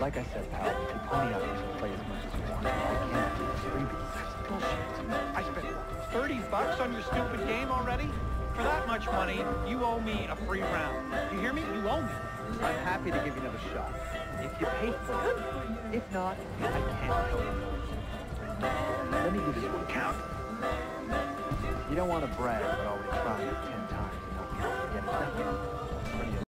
Like I said, pal, you can pony up and play as much as you want. I can't do this freebies. That's bullshit. I spent $30 on your stupid game already? For that much money, you owe me a free round. You hear me? You owe me. I'm happy to give you another shot. If you pay for it. If not, I can't help you. Let me do this one count. You don't want to brag, but always trying it 10 times and not get it done.